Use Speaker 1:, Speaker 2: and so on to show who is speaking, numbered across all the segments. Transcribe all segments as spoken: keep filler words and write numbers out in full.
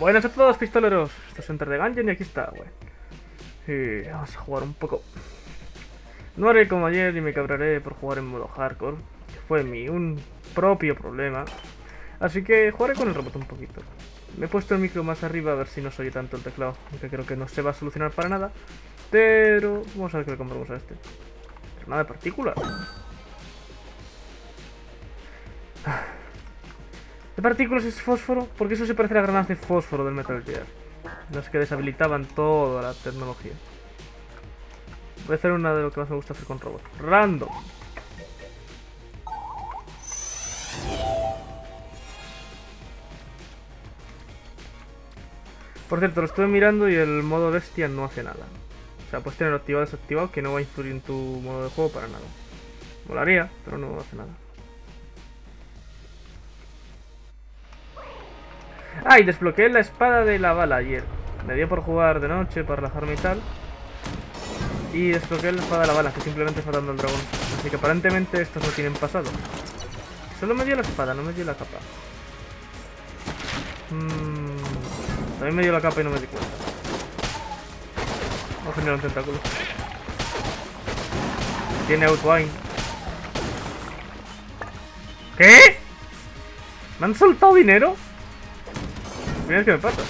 Speaker 1: Buenas a todos, pistoleros. Esto es Enter the Gungeon y aquí está, güey. Y vamos a jugar un poco. No haré como ayer y me cabraré por jugar en modo hardcore, que fue mi un propio problema. Así que jugaré con el robot un poquito. Me he puesto el micro más arriba a ver si no se oye tanto el teclado, aunque creo que no se va a solucionar para nada. Pero vamos a ver qué le compramos a este. Granada de partículas. ¿De partículas es fósforo? Porque eso se parece a las granadas de fósforo del Metal Gear, las que deshabilitaban toda la tecnología. Voy a hacer una de lo que más me gusta hacer con robots. Random. Por cierto, lo estuve mirando y el modo bestia no hace nada. O sea, puedes tenerlo activado o desactivado, que no va a influir en tu modo de juego para nada. Molaría, pero no hace nada. Ah, y desbloqueé la espada de la bala ayer. Me dio por jugar de noche, para relajarme y tal. Y desbloqueé la espada de la bala, que simplemente está matando al dragón. Así que aparentemente estos no tienen pasado. Solo me dio la espada, no me dio la capa. Hmm, también me dio la capa y no me di cuenta. Vamos a generar un tentáculo. Tiene outline. ¿Qué? ¿Me han soltado dinero? Mira qué me pasa.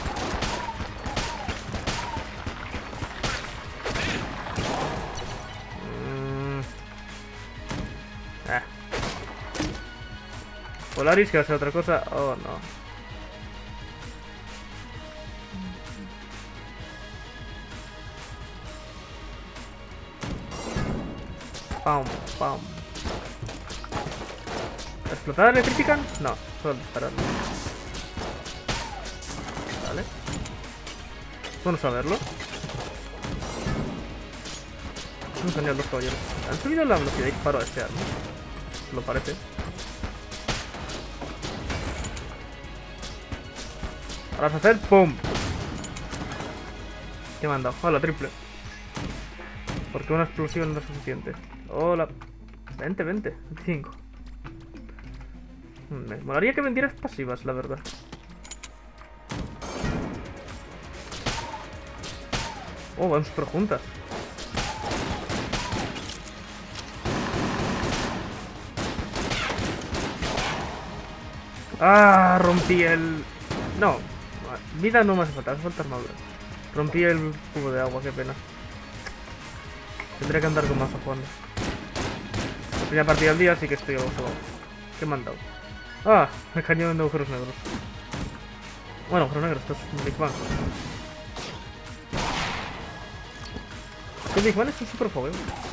Speaker 1: Mm. Ah. Polaris, que va a ser otra cosa. Oh, no. Pam, pam. ¿Explotada electrifican? No, solo dispararlo. Vale. Bueno saberlo. Vamos a enseñar los caballeros. ¿Han subido la velocidad de disparo a este arma? Lo parece. Ahora vas a hacer ¡pum! ¿Qué me han dado? Hola, triple. Porque una explosión no es suficiente. Hola. veinte, veinte, veinticinco. Me molaría que vendieras pasivas, la verdad. Oh, vamos por juntas. Ah, rompí el... No, vida no me hace falta, hace falta armadura. Rompí el cubo de agua, qué pena. Tendría que andar con más a jugando. La primera partida del día, así que estoy abajo. ¿Qué me han dado? Ah, el cañón de agujeros negros. Bueno, agujeros negros, esto es un Big Bang. El Big Bang es un super juego.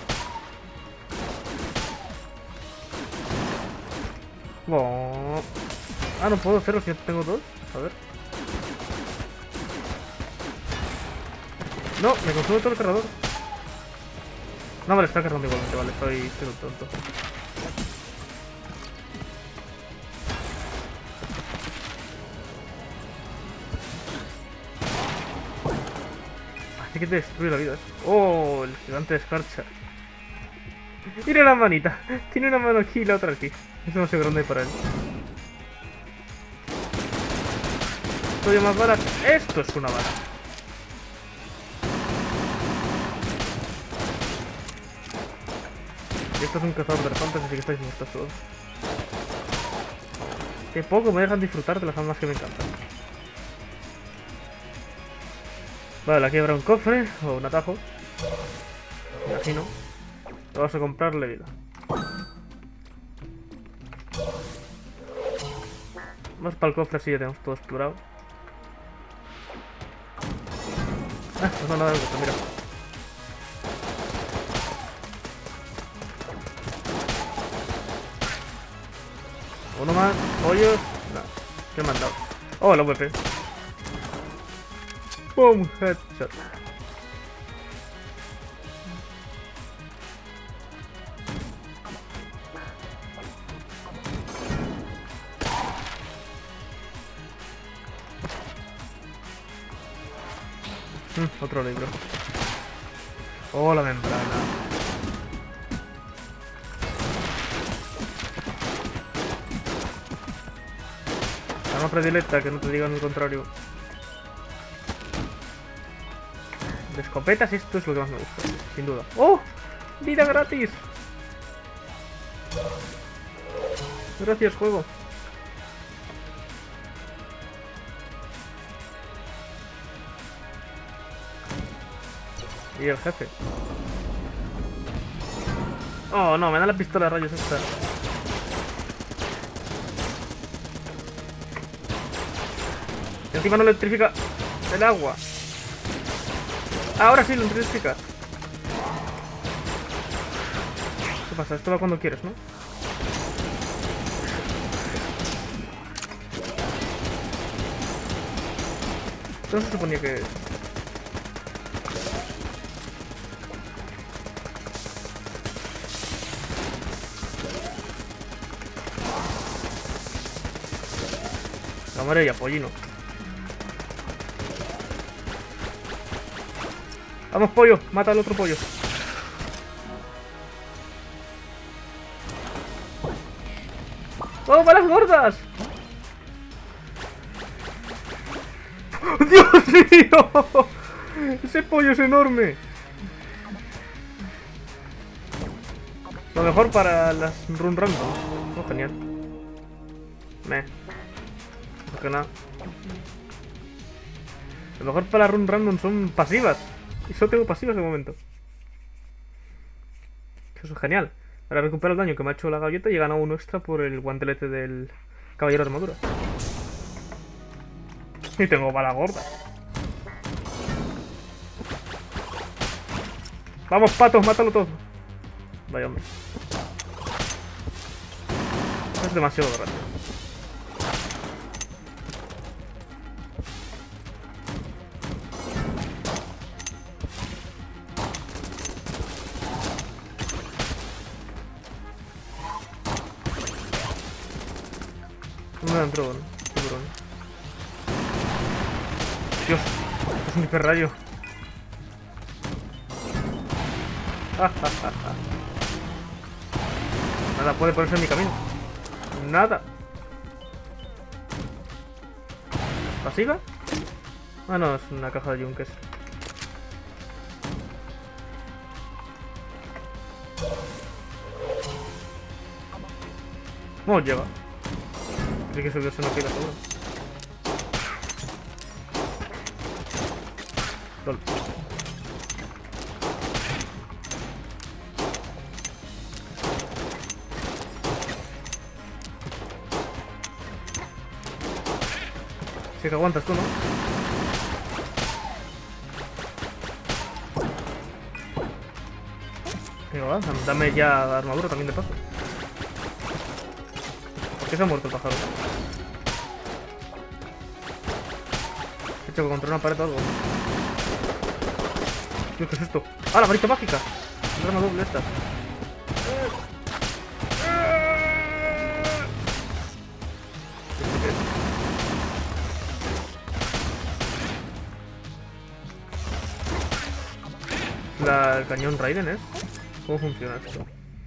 Speaker 1: Oh. Ah, no puedo hacerlo si tengo dos. A ver. No, me consume todo el cargador. No, vale, está cargando igualmente, vale, soy, soy un tonto. Hace que te destruye la vida. Oh, el gigante de escarcha. Mira la manita. Tiene una mano aquí y la otra aquí. Es demasiado grande para él. Estoy más balas. Esto es una bala. Y esto es un cazador de elefantes, así que estáis muertos todos. Qué poco me dejan disfrutar de las armas que me encantan. Vale, aquí habrá un cofre o un atajo. Me imagino. Vamos a comprarle vida. Vamos para el cofre, así ya tenemos todo explorado. Ah, no, nada de gusto, mira. Uno más, pollos. No, ¿qué me han dado? Oh, la V P. Boom, headshot. Mm, otro libro. Oh, la membrana. Arma predilecta, que no te digan lo contrario. De escopetas esto es lo que más me gusta, sin duda. ¡Oh! ¡Vida gratis! Gracias, juego. Y el jefe. Oh, no, me da la pistola de rayos esta. Y encima no electrifica el agua. Ahora sí lo electrifica. ¿Qué pasa? Esto va cuando quieres, ¿no? Esto se suponía que... Amarilla, pollino. Vamos, pollo, mata al otro pollo. ¡Oh, balas gordas! ¡Dios mío! Ese pollo es enorme. Lo mejor para las run random. Oh, genial. Meh. Que nada. Lo mejor para run random son pasivas. Y solo tengo pasivas de momento. Eso es genial. Ahora recupero el daño que me ha hecho la galleta y he ganado uno extra por el guantelete del caballero de armadura. Y tengo bala gorda. Vamos, patos, mátalo todo. Vaya hombre. Es demasiado rápido. No me entró, ¿no? Tiburón. Dios, esto es un hiperrayo. Nada puede ponerse en mi camino. Nada. ¿Pasiva? Ah, no, es una caja de yunques. ¿Cómo llega? Creo que subirse no queda seguro. Lol. Sí que aguantas tú, ¿no? Venga, va, dame ya armadura también de paso. ¿Por qué se ha muerto el pájaro? He hecho contra una pared o algo. Tío, ¿qué es esto? ¡Ah, la varita mágica! El arma doble esta. La, el cañón Raiden es. ¿Cómo funciona esto?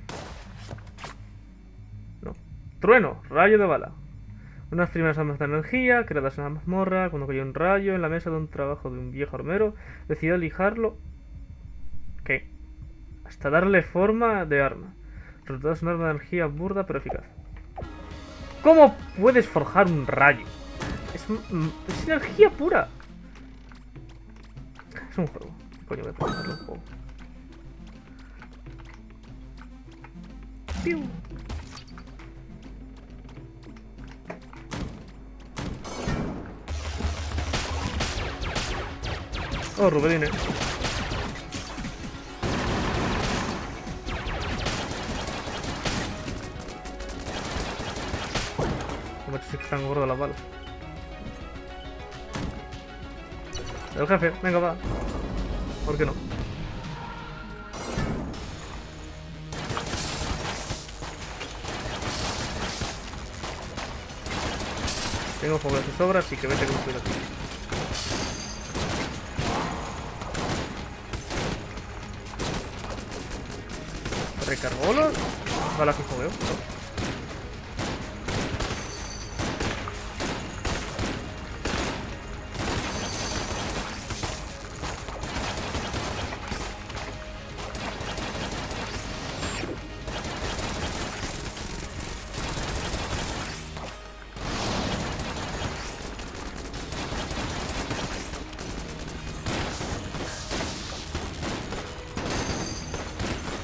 Speaker 1: No. Trueno, rayo de bala. Unas primeras armas de energía creadas en la mazmorra. Cuando cayó un rayo en la mesa de un trabajo de un viejo armero, decidió lijarlo. ¿Qué? Hasta darle forma de arma. El resultado es un arma de energía burda pero eficaz. ¿Cómo puedes forjar un rayo? Es, es energía pura. Es un juego. Coño, voy a ponerlo un juego. ¡Piu! Oh, Rubedine. Como si están gordas las balas. El jefe, venga, va. ¿Por qué no? Tengo fuego de sobra, así que vete con cuidado. Recargó los balas y fogueo.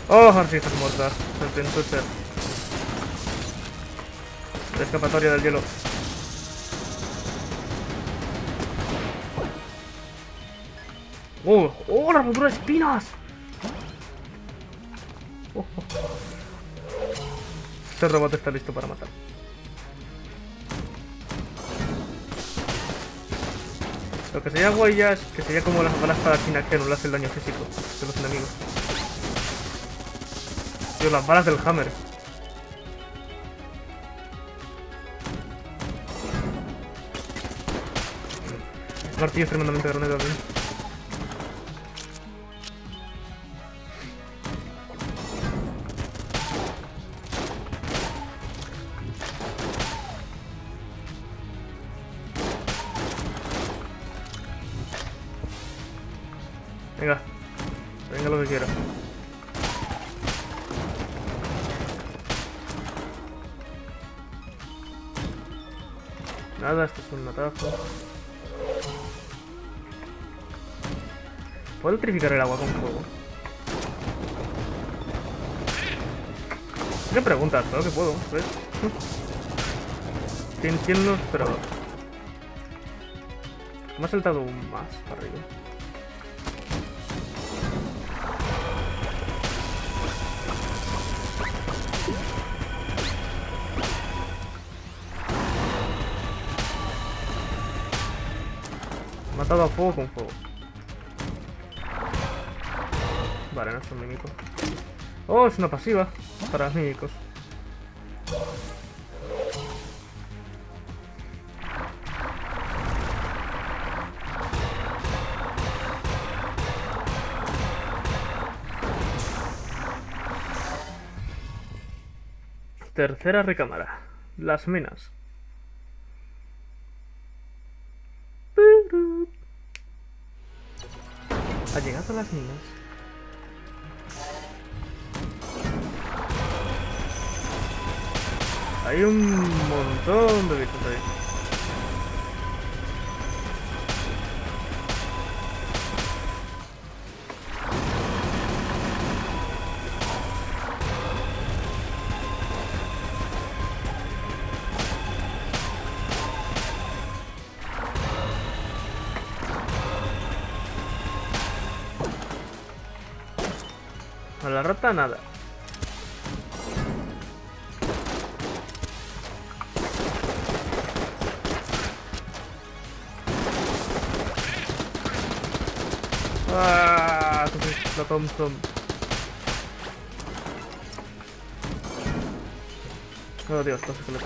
Speaker 1: Oh, arcijas muertas. Intento ser. La escapatoria del hielo. ¡Oh! ¡Oh! ¡La armadura de espinas! Oh, oh. Este robot está listo para matar. Lo que sería guay ya es que sería como las balas para china que no le hace el daño físico de los enemigos. Tío, las balas del Hammer. El martillo es tremendamente grande también. Venga, venga lo que quiera. Nada, esto es un atajo. ¿Puedo electrificar el agua con fuego? ¿Qué preguntas? Claro que puedo, ¿ves? ¿Quién, quién lo esperaba? Me ha saltado un más para arriba. Matado a fuego con fuego. Vale, no es un mímico. Oh, es una pasiva para mímicos. Tercera recámara. Las minas. Ha llegado a las minas. Hay un montón de bichos ahí. A la rata nada. Ah, la Thompson. Oh Dios, los esqueletos.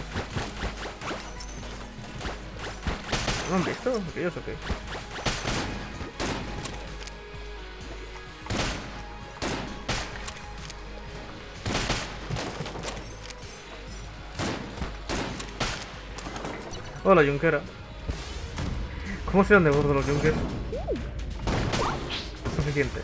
Speaker 1: ¿No han visto? ¿Aquellos o qué? Hola, Junkera. ¿Cómo se dan de gordo los Junkers? Suficiente.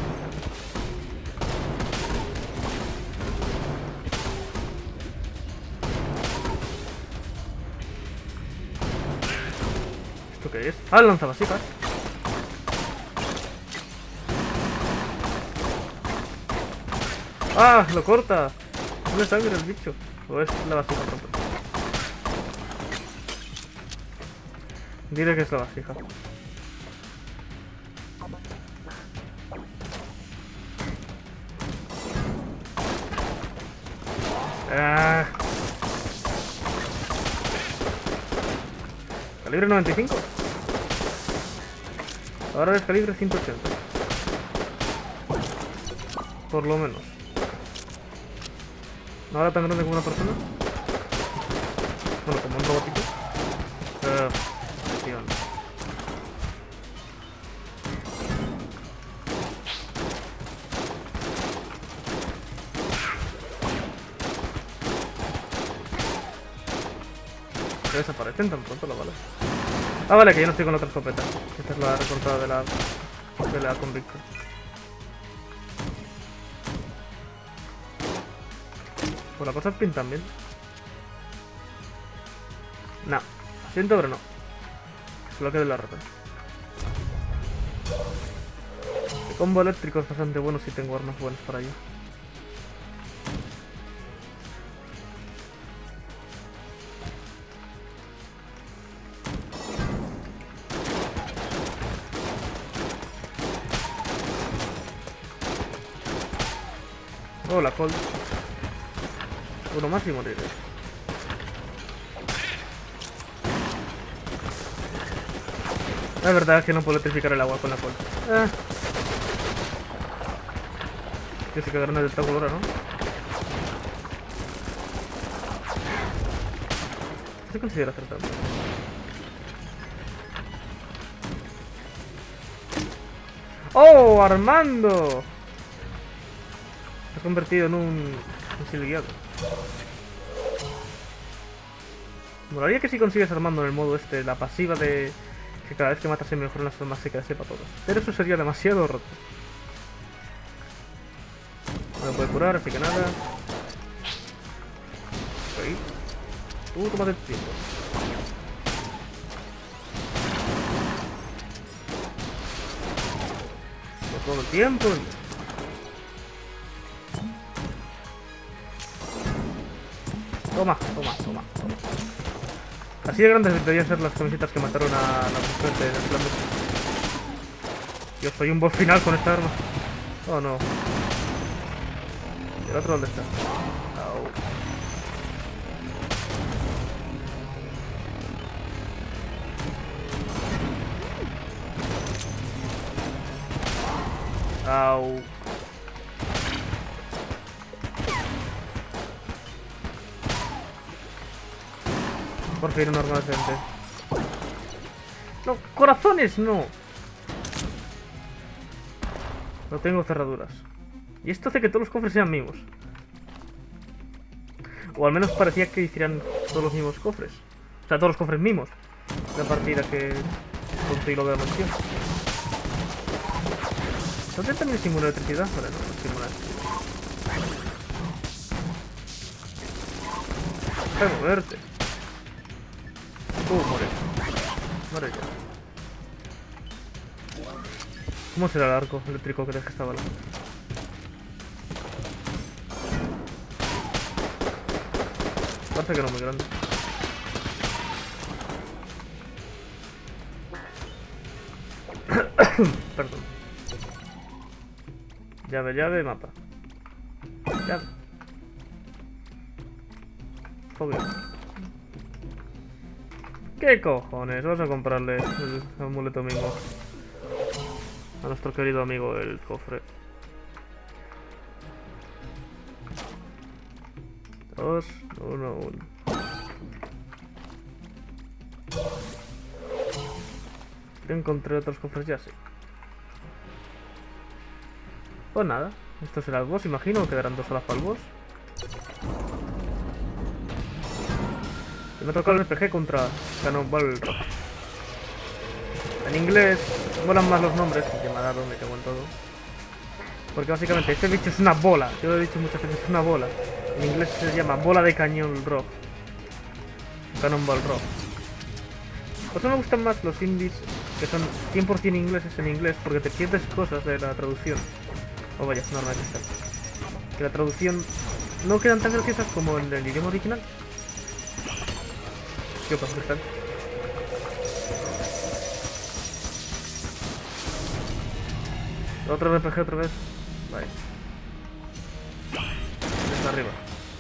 Speaker 1: ¿Esto qué es? ¡Ah, el lanzavasijas! ¡Ah, lo corta! No le sangre el bicho. O es la vasija pronto. Diré que es la vasija. Ah. Calibre noventa y cinco. Ahora es calibre ciento ochenta. Por lo menos. ¿No era tan grande como una persona? Bueno, como un robotito. Uh. Que desaparecen tan pronto las balas. Ah, vale, que yo no estoy con otra escopeta. Esta es la recortada de la de la convicta. Pues las cosas pintan bien. No, siento pero no. Solo que de la rata. El combo eléctrico es bastante bueno si tengo armas buenas para ello. Hola, Colt. Uno más y moriré. Es verdad que no puedo electrificar el agua con la Colt. Ah. Que se cagaron el tentáculo ahora, ¿no? Se considera acertado. ¡Oh, Armando! Se ha convertido en un misil guiado. Molaría que si consigues Armando en el modo este, la pasiva de que cada vez que matas se mejoran las armas se sepa todos. Pero eso sería demasiado roto. No me puede curar, así que nada. Ahí. Tú tómate el tiempo. Por todo el tiempo. Toma, toma, toma, toma. Así de grandes deberían ser las camisetas que mataron a la mujer de Flanders. Yo soy un boss final con esta arma. Oh no. ¿Y el otro dónde está? Au. Au. Por fin un arma decente. No, corazones no. No tengo cerraduras. Y esto hace que todos los cofres sean mimos. O al menos parecía que hicieran todos los mismos cofres. O sea, todos los cofres mimos. La partida que conseguí lo de la mansión. ¿Dónde también simula electricidad? Vale, no, no simula electricidad. Deja de moverte. Uh, muere. Muere ya. ¿Cómo será el arco eléctrico que crees que estaba? Parece que no muy grande. Perdón. Llave, llave, mapa. Llave. Joder. ¿Qué cojones? Vamos a comprarle el amuleto mismo a nuestro querido amigo el cofre. Dos, uno, uno. Encontré otros cofres ya, sí. Pues nada, esto será el boss, imagino, quedarán dos horas para el boss. Y me ha tocado el R P G contra Cannonball Rock. En inglés molan más los nombres, que me ha dado, me cago en todo. Porque básicamente este bicho es una bola, yo lo he dicho muchas veces, es una bola. En inglés se llama bola de cañón rock. Cannonball Rock. Por eso me gustan más los indies que son cien por cien ingleses en inglés, porque te pierdes cosas de la traducción. Oh vaya, es normal que está. Que la traducción no quedan tan graciosas como en el idioma original. ¿Qué pasa, Cristal? Otro R P G otra vez. Vale. Está arriba.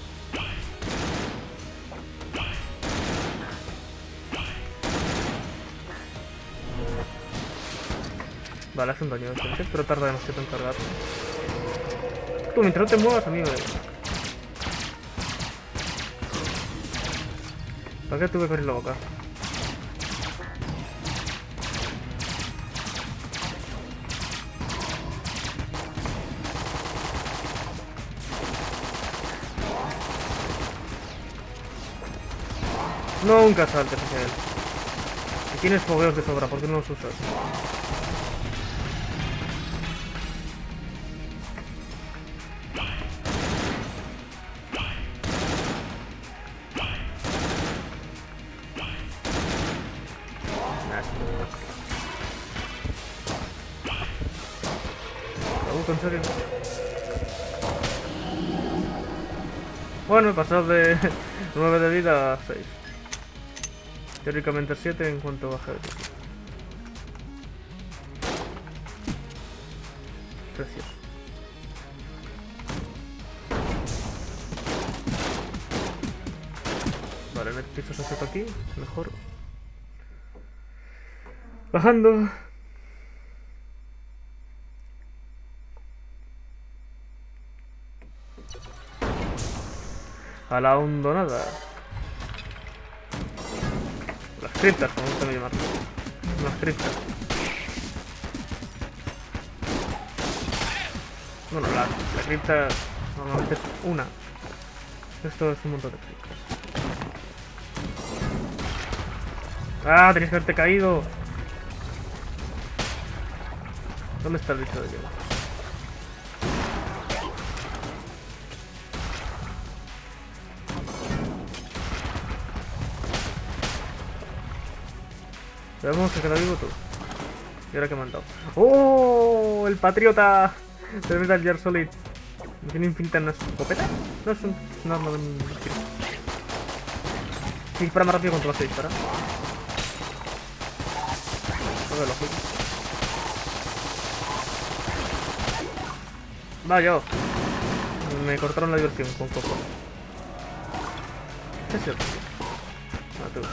Speaker 1: Vale, hace un daño entonces, pero tarda demasiado en cargar. Tú, mientras no te muevas, amigo. ¿Para qué tuve que abrir la boca? Nunca saltes hacia él. Si tienes fogueos de sobra, ¿por qué no los usas? ¿En serio? Bueno, he pasado de nueve de vida a seis. Teóricamente siete en cuanto baje de vida. Precioso. poner pisos hacia aquí, mejor. Bajando. A la hondonada. Las criptas, como me gusta llamarlo. Las criptas. Bueno, la, la cripta normalmente es una. Esto es un montón de criptas. ¡Ah! Tenías que haberte caído. ¿Dónde está el bicho de hielo? Veamos que queda vivo tú. ¿Y ahora qué me han dado? ¡Oh! ¡El patriota! De Metal Gear Solid. ¿Tiene infinita en una escopeta? No, es un, es un arma de un tiro. Si dispara más rápido cuanto más se dispara. Todo lo lógico. Vaya. Me cortaron la diversión con poco. ¿Qué es cierto? Ah, tú.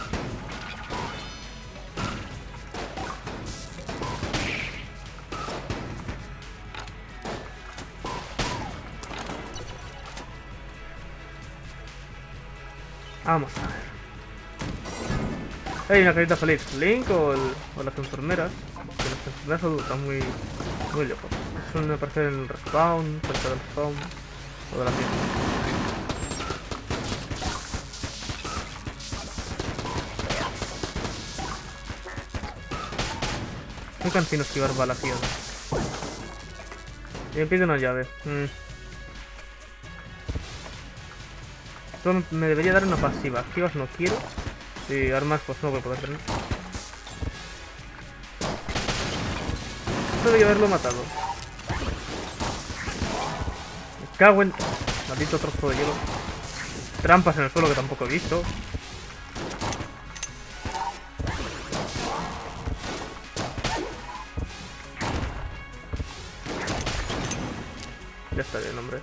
Speaker 1: Vamos a ver. Hay una carita feliz. ¿Link o, el, o las enfermeras? Que las enfermeras están muy, muy lejos. Suelen aparecer en el respawn, cerca del respawn o de la tienda. Muy cansino esquivar balación. Y me pide una llave. Mm. Esto me debería dar una pasiva. Activas no quiero. Y armas pues no voy a poder tener. Esto debería haberlo matado. Me cago en... Maldito trozo de hielo. Trampas en el suelo que tampoco he visto. Ya está bien, hombre.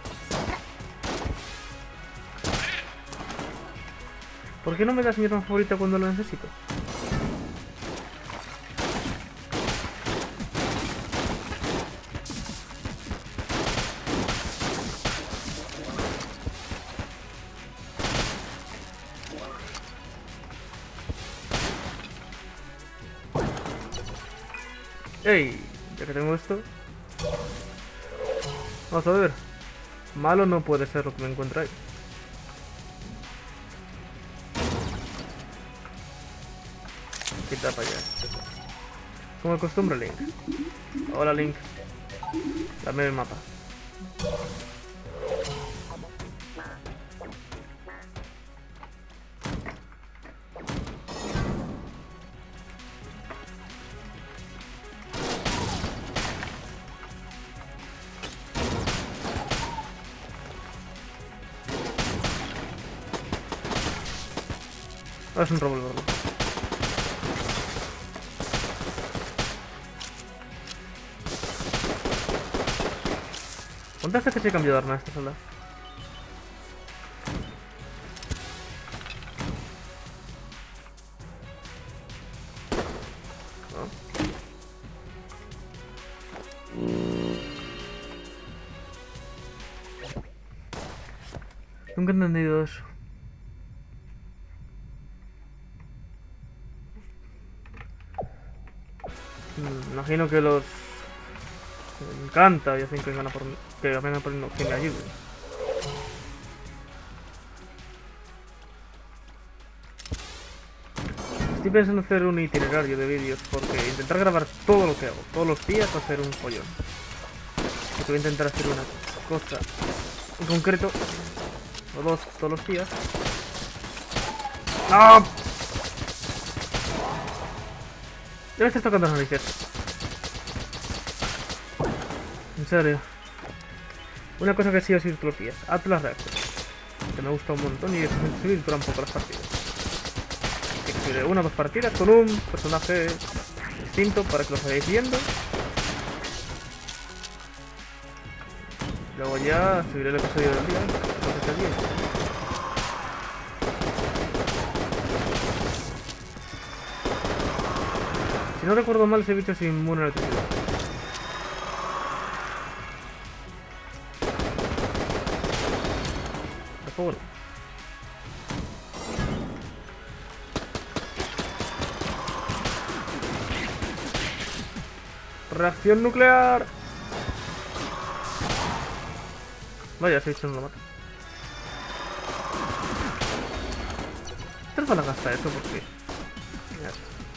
Speaker 1: ¿Por qué no me das mi arma favorita cuando lo necesito? ¡Ey! Ya que tengo esto... Vamos a ver. Malo no puede ser lo que me encuentra ahí. Quita para allá. Como de costumbre, Link. Hola, Link. Dame el mapa. Ah, es un revólver. ¿Cuántas veces que se cambió de arma esta sala? No. Nunca he entendido eso. Hmm, imagino que los... Me encanta y hacen que vengan a por mí. Que vengan a por mí, que me ayuden. Estoy pensando en hacer un itinerario de vídeos porque intentar grabar todo lo que hago todos los días va a ser un follón. Porque voy a intentar hacer una cosa en concreto o dos todos los días. ¡No! Ya me estás tocando las narices. En serio. Una cosa que sí o sí todos los días. Atlas Reactor. Que me gusta un montón y es subir dura un poco las partidas. Que subiré una o dos partidas con un personaje distinto para que lo vayáis viendo. Luego ya subiré el episodio del día. Entonces el día. Si no recuerdo mal, ese bicho es inmune a la electricidad. De fuego no. Reacción nuclear. Vaya, ese bicho no lo mata. ¿Te van a gastar eso? ¿Por qué? Mierda.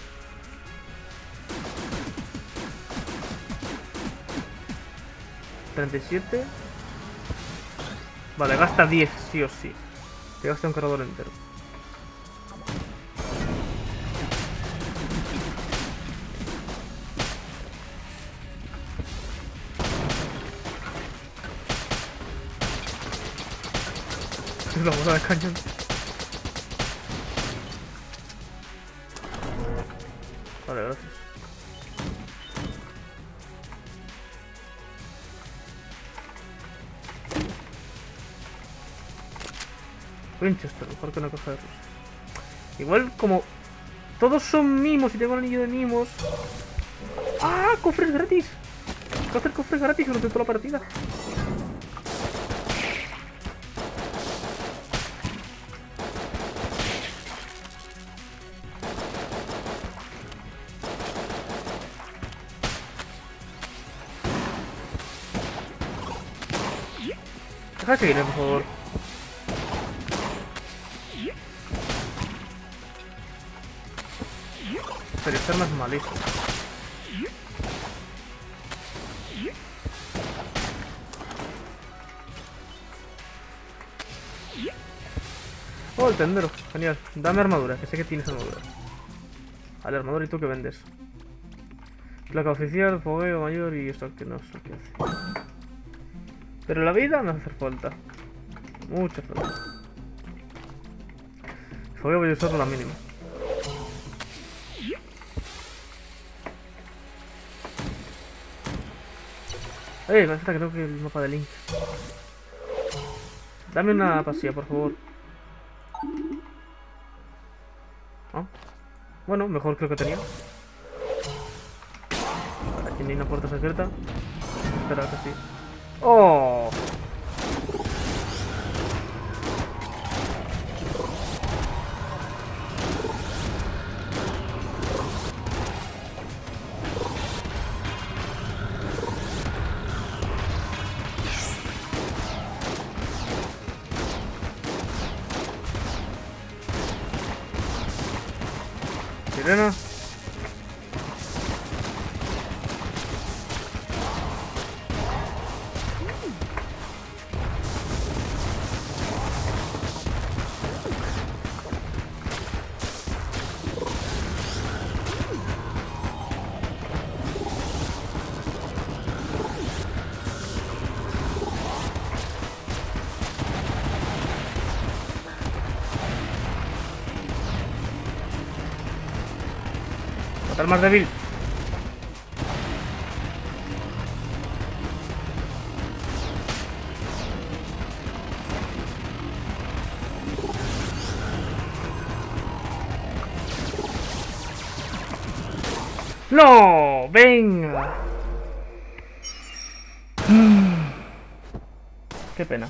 Speaker 1: treinta y siete. Vale, gasta diez, sí o sí. Te gasta un cargador entero. La bola de cañón. Vale, gracias. Winchester, mejor que una cosa de Rusia. Igual como todos son mimos y tengo el anillo de mimos. ¡Ah! ¡Cofres gratis! Puedo hacer cofres gratis durante toda la partida. Deja de seguirme, por favor. Pero este arma es malísimo. Oh, el tendero. Genial. Dame armadura, que sé que tienes armadura. Vale, armadura, ¿y tú qué vendes? Placa oficial, fogueo mayor y esto que no sé qué hace. Pero la vida me hace falta. Mucha falta. Fogueo voy a usarlo la mínima. Eh, me falta creo que el mapa de Link. Dame una pasilla, por favor. ¿Ah? Bueno, mejor creo que tenía. Aquí no hay una puerta secreta. Espera que sí. ¡Oh! Sirena. Matar más débil. ¡No! ¡Venga! Qué pena.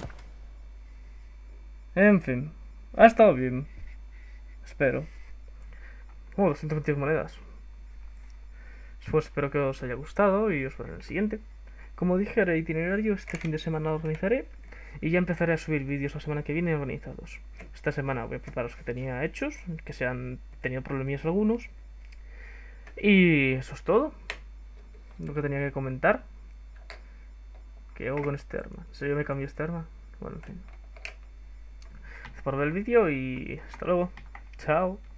Speaker 1: En fin. Ha estado bien. Espero. Oh, doscientas veintidós monedas. Pues espero que os haya gustado y os veré en el siguiente. Como dije, haré itinerario. Este fin de semana lo organizaré. Y ya empezaré a subir vídeos la semana que viene organizados. Esta semana voy a preparar los que tenía hechos, que se han tenido problemillas algunos. Y eso es todo. Lo que tenía que comentar. ¿Qué hago con este arma? ¿En serio me cambio este arma? Bueno, en fin. Gracias por ver el vídeo y hasta luego. Chao.